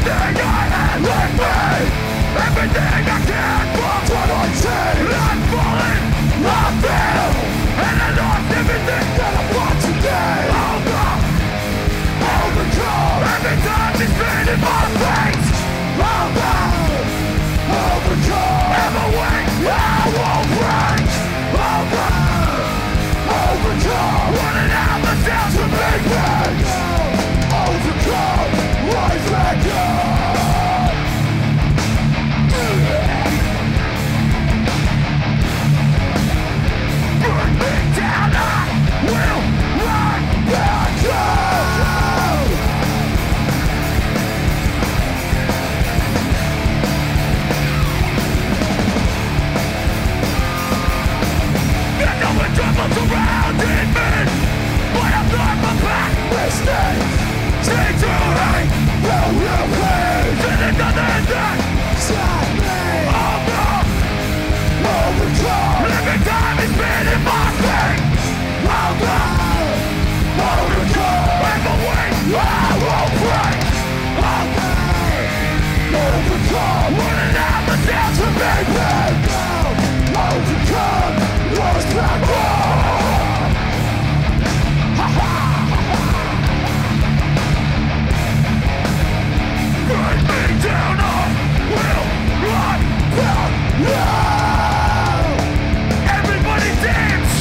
Everything I had with me, everything I cared for, what I see, I'm falling, I feel, and I lost everything that I want today. Overcome, every time it's been in my face. Overcome, ever wait, I won't break. Overcome, running out the sounds to make me. Overcome, rise back up. Burn me down, I will rise back up. I know the trouble surrounding me, but I'm not my back. Mistakes, stay to hate, will please. And it's nothing that stop me. Overcome, every time it's been in my feet. Overcome, ever wait, I won't break. Overcome, running out the sound to make me. Overcome, rise back up. Bring me down, I will rise back up. Everybody dance.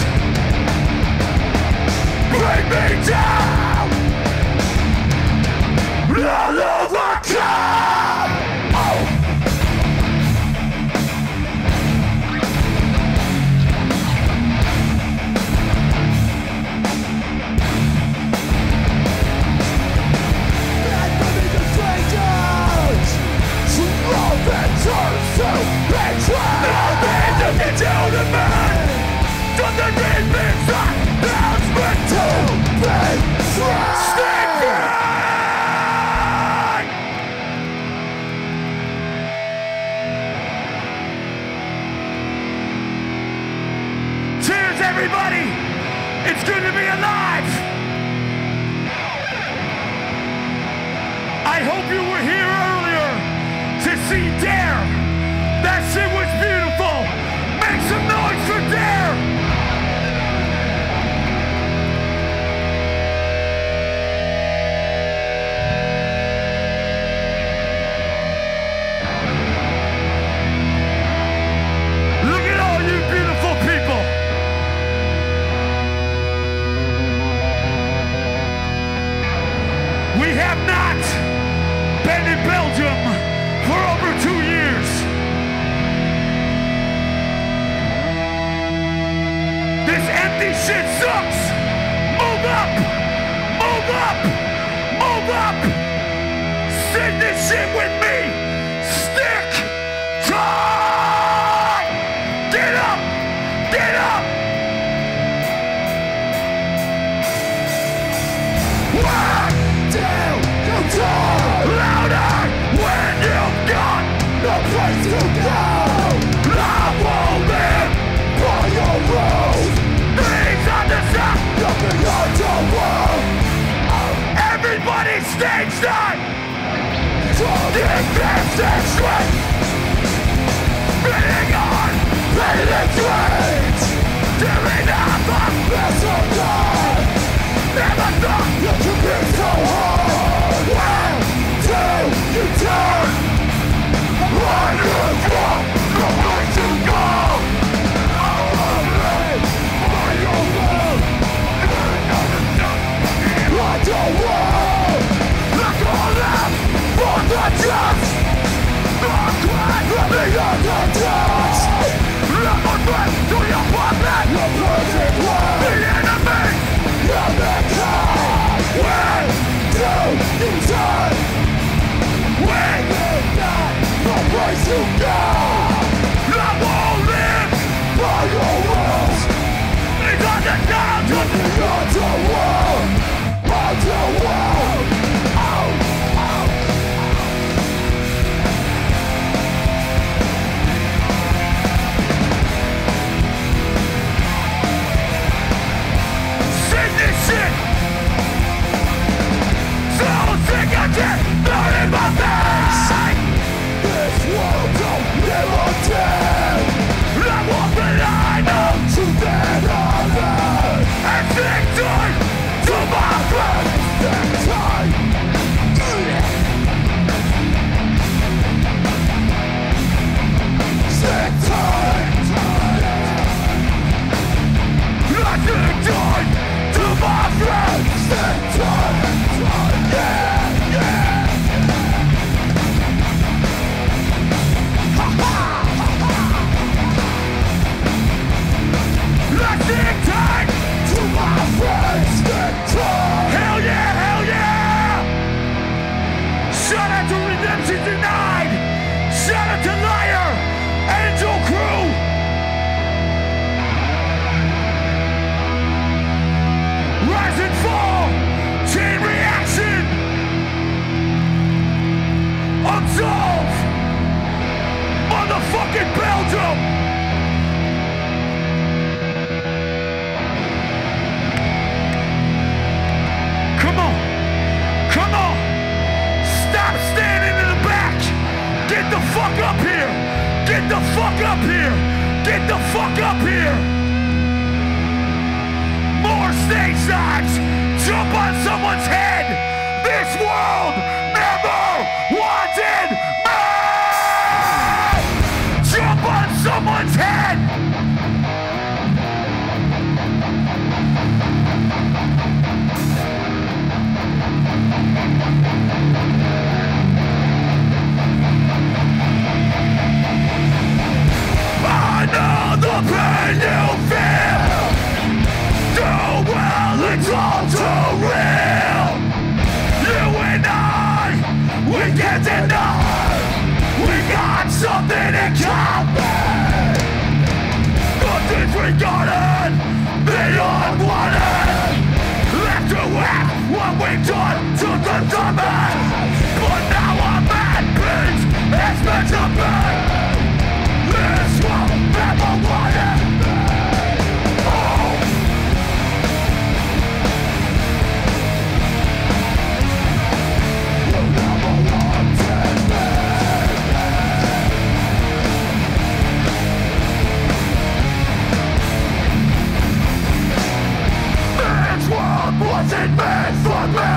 Bring me down. I'll overcome. Down to me, something in me that meant to be free. Stay free. Cheers, everybody! It's good to be alive. I hope you were here earlier to see Dare. That shit was beautiful. Make some noise for Dare! Look at all you beautiful people! We have not been in Belgium for over 2 years. This empty shit sucks! Move up! Move up! Move up! Sing this shit with me! Stick! Time! Get up! Get up! One, two, you talk! Louder when you've got no place to go! I won't live by your rules! Nothing on the world. Everybody stage time. Defense and strength. Spinning on fading dreams. Tearing up a mess of God. Never thought you could be so hard. When do you turn? When you drop, no place to go. The world, look all up for the just. The cry from the underdust. Look on back to your puppet. The perfect world. The enemy. Parental redemption denied. Shout out to Liar, Angel Crew. Rise and fall, chain reaction. Absolve, motherfucking Belgium. Come on, come on. Stop standing in the back. Get the fuck up here. Get the fuck up here. Get the fuck up here. More stage sides. Jump on someone's head. This world never wanted me. Jump on someone's head. I know the pain you feel. Too well, it's all too real. You and I, we can't deny. We got something in common. The disregarded, the unwanted. Left to act what we've done to the dumbass. But now I'm at peace, it's meant to be. This world never wanted me. Oh. You never wanted me. This world wasn't made for me.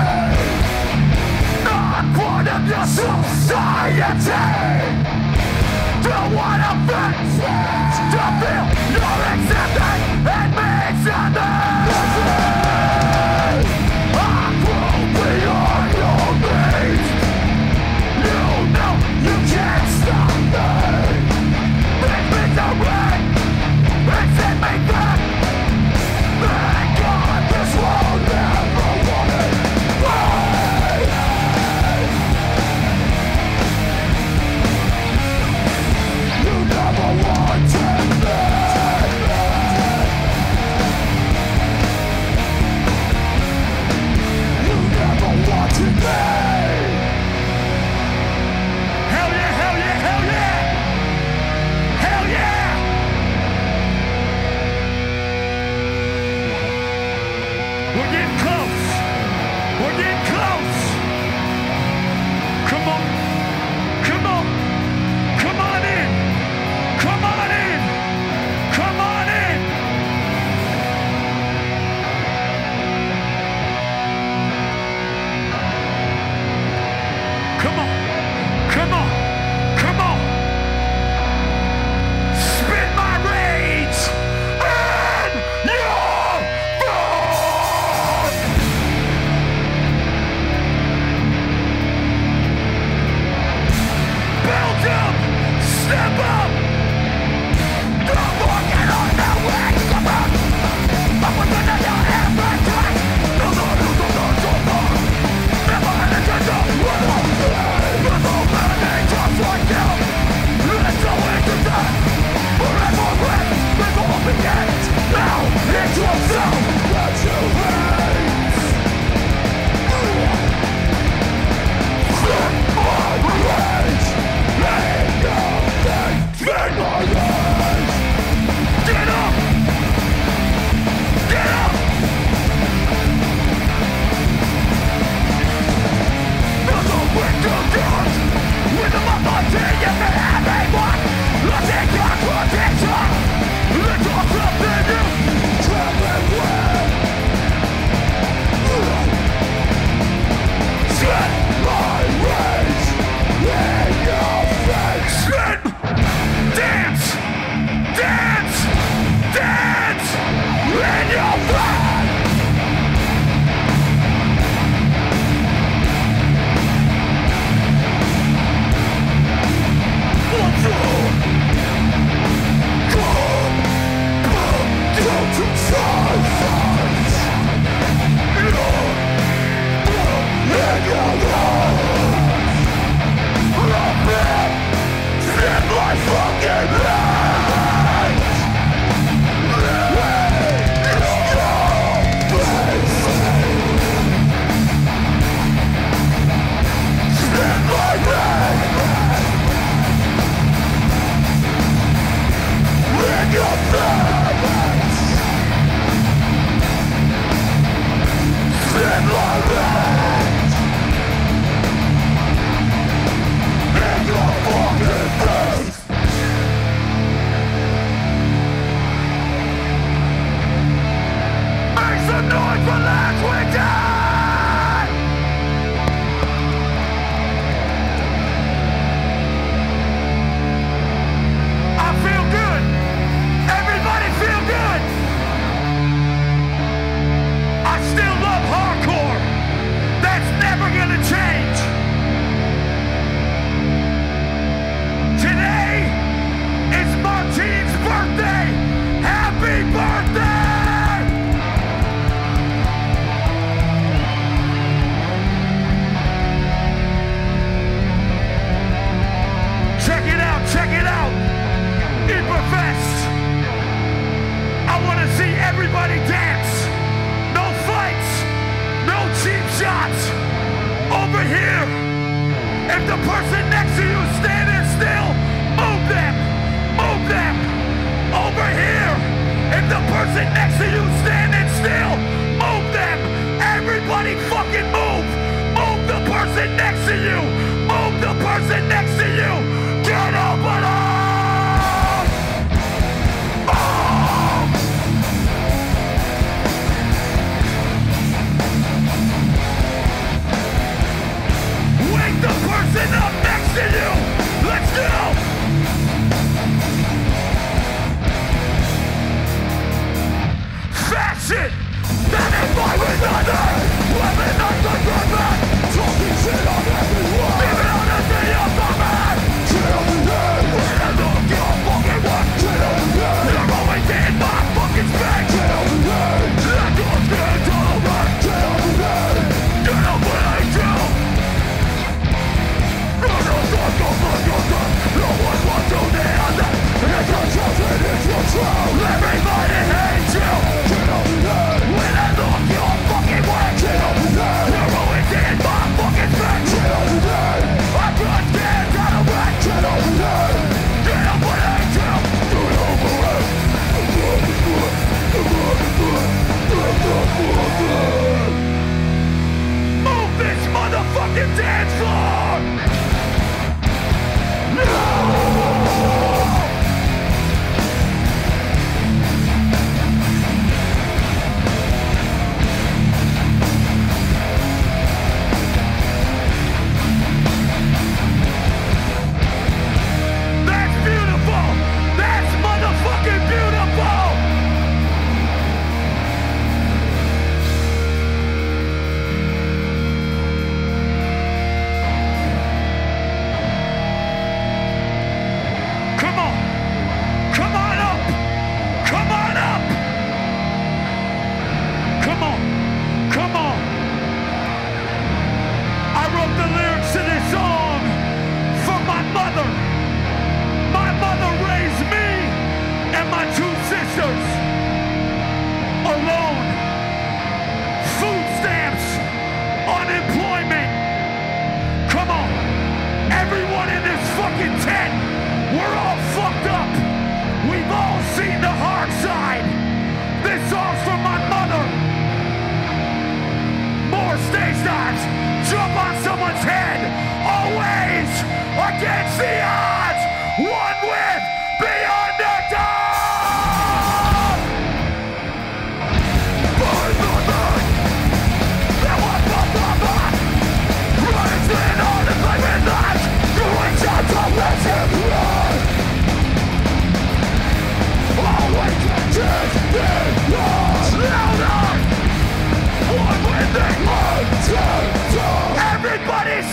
Not part of your society. Don't wanna fix it. To feel your acceptance and me something. I grow beyond your reach. You know you can't stop me. Make me so right and set me back. Thank God this world never wanted me. You never wanted me. If the person next to you is standing still, move them. Move them. Over here. If the person next to you is standing still, move them. Everybody fucking move. Move the person next to you. Move the person next to you. Get over them. Move. Wake the person up next to you. Let's go. Fashion. That is why we're not there. Living on the ground. Talking shit on everyone. Living on the city of the man. Get over there. When I look your fucking work. Get over there. You're always in my fucking space. Get over there. Let your skin all over. Get over there. Get over there too. No one wants to the other. It's your children, it's your child. Everybody hates you. Get over there. When I look your fucking way. Get over there. You're always in my fucking face. Get over there. I can't stand out of way. Get over there. Get over there too. Get over there. Move this motherfucking dance floor. That's beautiful! That's motherfucking beautiful! Come on! Come on up! Come on up! Come on! Come on! I wrote the lyrics to this song for my mother. My mother raised me and my two sisters alone. Food stamps, unemployment. Come on. Everyone in this fucking tent, we're all fucked up. We've all seen the hard side. This song's for my mother. More stage dives. Jump on someone's head. Always against the odds. One with beyond the dawn. Burn the night. That was the back. Rising on the flaming lights. Doing shots of listen blood. Always just in lost. Louder. One with the until. Everybody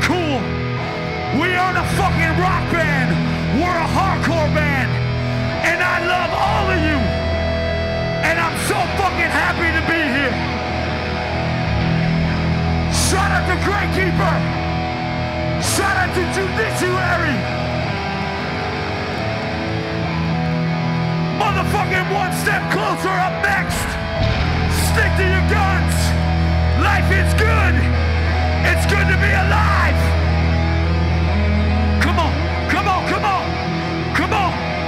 cool. We aren't a fucking rock band. We're a hardcore band. And I love all of you. And I'm so fucking happy to be here. Shout out to Great Keeper. Shout out to Judiciary. Motherfucking One Step Closer up next. Stick to your guns. Life is good. It's good to be alive. Come on, come on, come on, come on.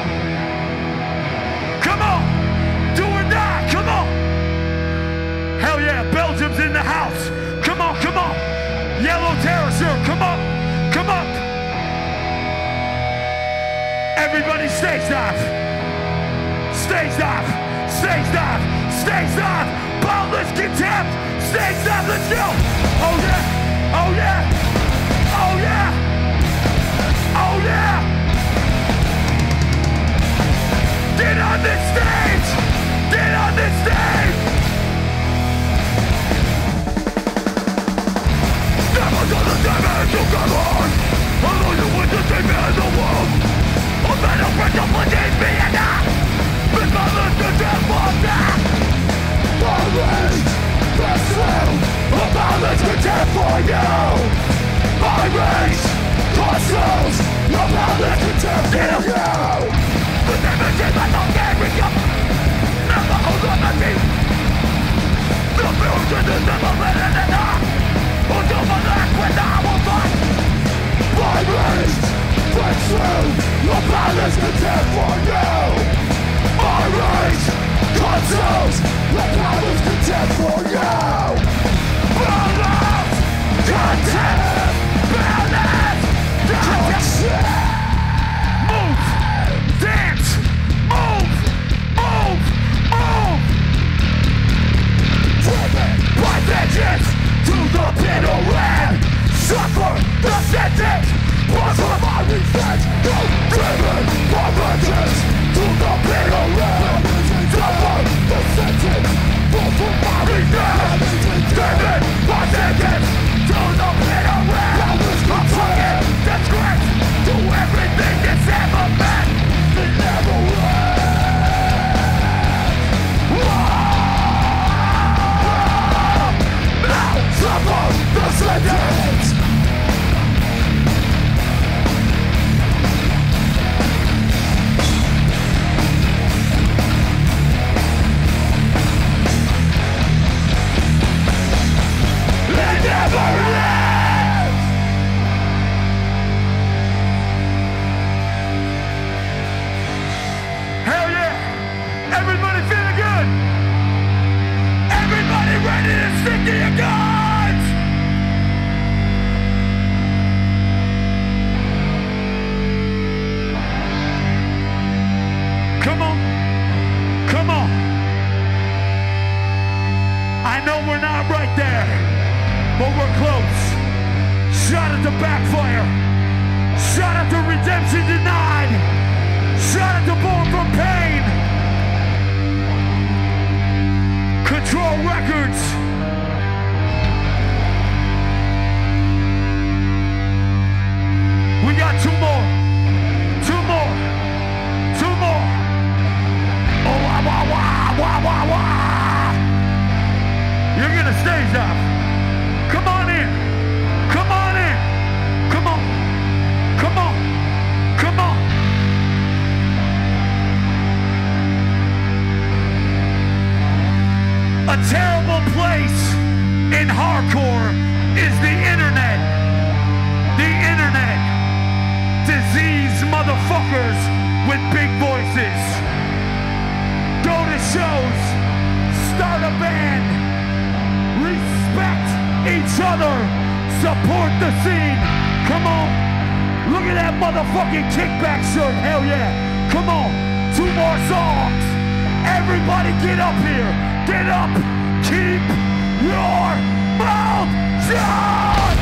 Come on, do or die, come on. Hell yeah, Belgium's in the house. Come on, come on. Yellow Terror, come up, come up. Everybody stage dive. Stage dive, stage dive, stage dive. Boundless contempt, stage dive, let's go. Oh yeah, oh yeah, oh yeah, oh yeah. Get on this stage, get on this stage. Never gonna damage you, come on. I know you want to take me in the world. I'm better friends of what needs me enough. With my lips to death for that. My rage, that's true. About this contempt for you. My rage, consumes. About this contempt for you. The images I don't carry up. Never hold on my feet. The fusion is never better than enough. Until my last when I will fight. My rage, that's true. About this contempt for you. My rage consumes the power's contempt for you. Balance, contempt, balance, contempt. Move, dance, move, move, move. Driven by vengeance to the bitter end. Suffer the sentence, but for my revenge. Driven by vengeance to the bitter end. Suffer the sentence, but for my revenge. Driven by vengeance to the bitter end. A fucking disgrace to everything that's ever been. It never ends. Now suffer the sentence. Hell yeah! Everybody feeling good? Everybody ready to stick to your guns? Come on, come on. I know we're not right there, but we're close. Shot at the backfire. Shot at the redemption denied. Shot at the Born from Pain. Control Records. We got two more. Two more. Two more. Oh, wah, wah, wah, wah, wah, wah. You're gonna stage dive. Come on in. Come on in. Come on. Come on. Come on. A terrible place in hardcore is the internet. The internet. Diseased motherfuckers with big voices. Go to shows. Start a band. Respect each other. Support the scene. Come on. Look at that motherfucking kickback shirt. Hell yeah. Come on. Two more songs. Everybody get up here. Get up. Keep your mouth shut.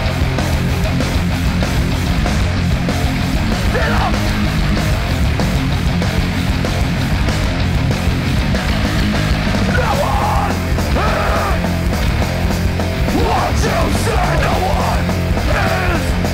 Get up. No one is what you say no one is.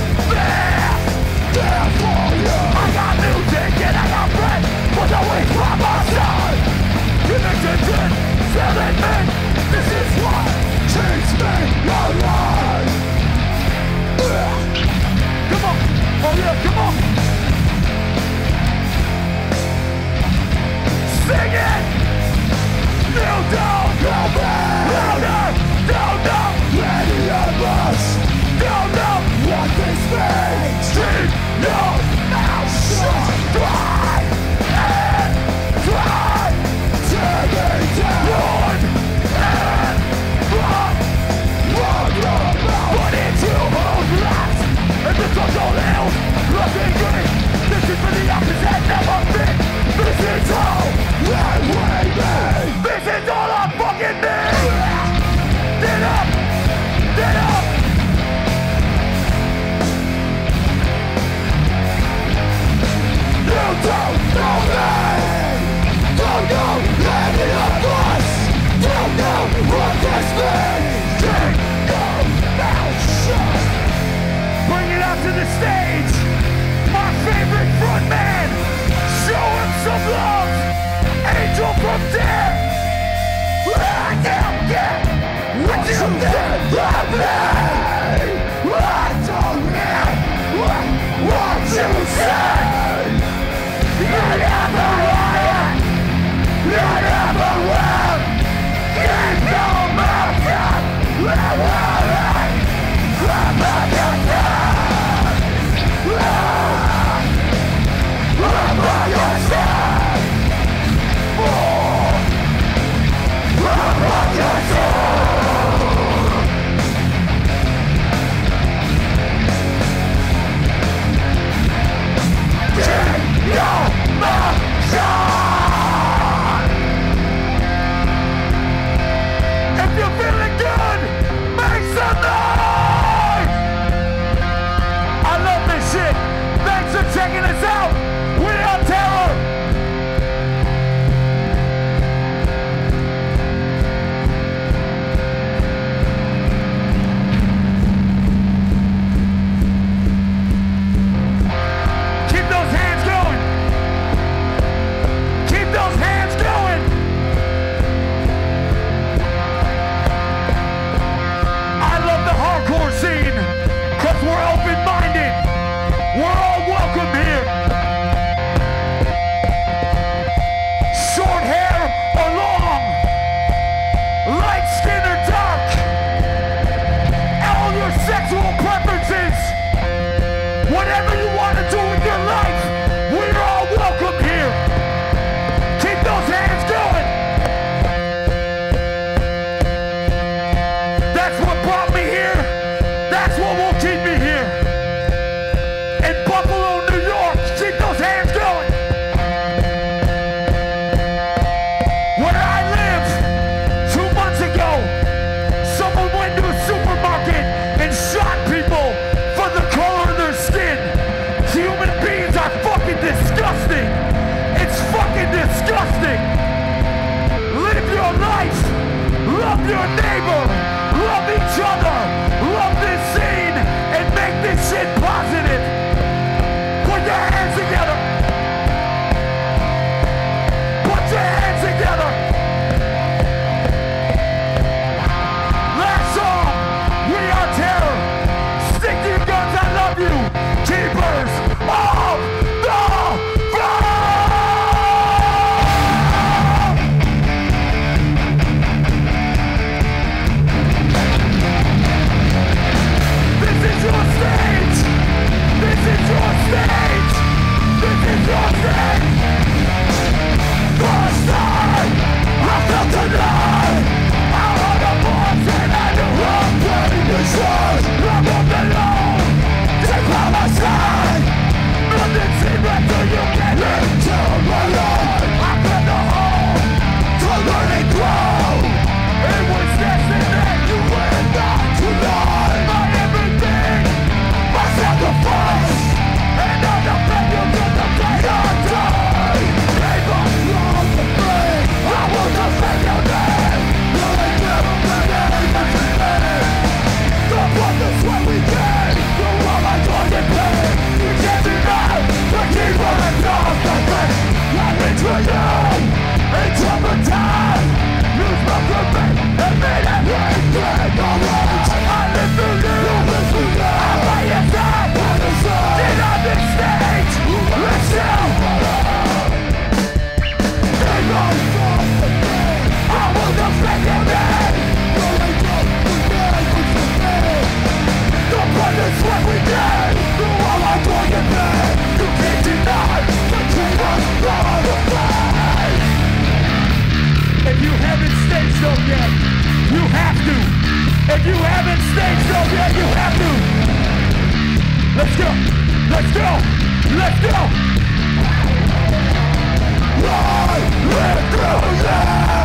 what will keep me here. In Buffalo, New York, keep those hands going. Where I live, 2 months ago, someone went to a supermarket and shot people for the color of their skin. Human beings are fucking disgusting. It's fucking disgusting. Live your life. Love your neighbor. Love each other. Love this scene and make this shit positive. Put your hands together. Put your hands together. Last song, We Are Terror. Stick to your guns, I love you. Keepers of the Floor. This is your stage. This is your stage. This is your stage. First time I felt tonight. I heard a voice and I knew I'm ready to shine. I'm on the low. Take by my side. Nothing seems right till you get into my life. I got the hole to learn and grow. It was destined that you were not to lie. My everything, my sacrifice, and all the failures of the day I die. They must love the flame. I will defend your name. Will they never been anything to me? The blood, the sweat we gave, the world I joined in pain. You can't deny the keeper and dog the thing. Let me through you, into the time. Use my command and made everything alright. I live through you, you live through me. I'm by your side, by your side. Get on this stage, let's go. They don't stop the thing. I will defend your name. Will they come to me, which is me? The blood and sweat we gave, the world I joined in pain. You can't deny the keeper of the flame. If you haven't stage show yet, you have to. If you haven't stage show yet, you have to. Let's go. Let's go. Let's go. I live through you.